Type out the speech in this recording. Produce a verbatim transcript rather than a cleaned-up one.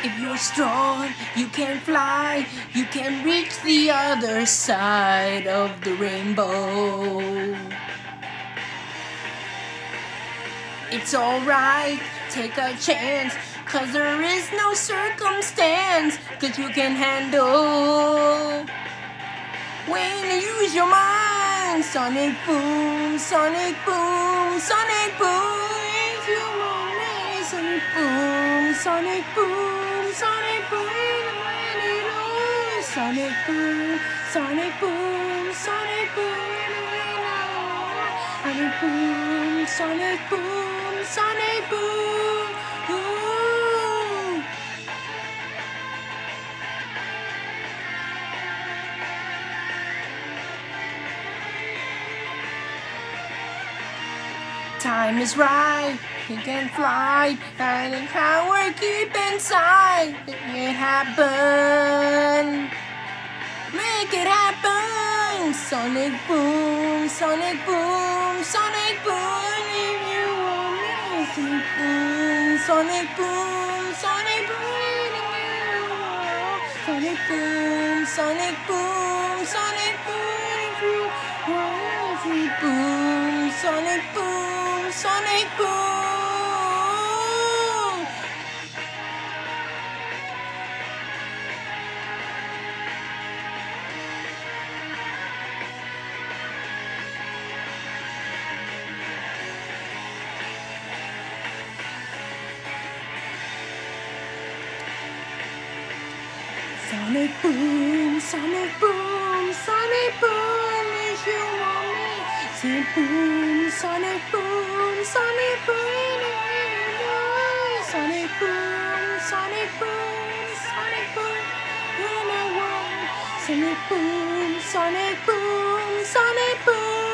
If you're strong, you can fly, you can reach the other side of the rainbow. It's alright, take a chance, cause there is no circumstance that you can handle. When you use your mind, sonic boom, sonic boom, sonic boom. Use your mind, sonic boom, sonic boom, sonic boom. Sonic boom, sonic boom, sonic boom. Sonic boom, sonic boom, sonic boom. Ooh. Time is right, you can fly, and the power keep inside. Make it happen, make it happen. Sonic boom, sonic boom, sonic boom. If you want me, sonic boom, sonic boom, sonic boom. Sonic boom, sonic boom, sonic boom. If you want me, boom, sonic boom, sonic boom. Sonic boom, sonic boom, sonic boom. If you want me, sonic boom, sonic boom, sonic boom. Sonic boom, sonic boom, sonic boom. And I want sonic boom, sonic boom, sonic boom.